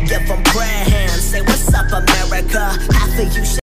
Give them prayer hands, say what's up America. Half of you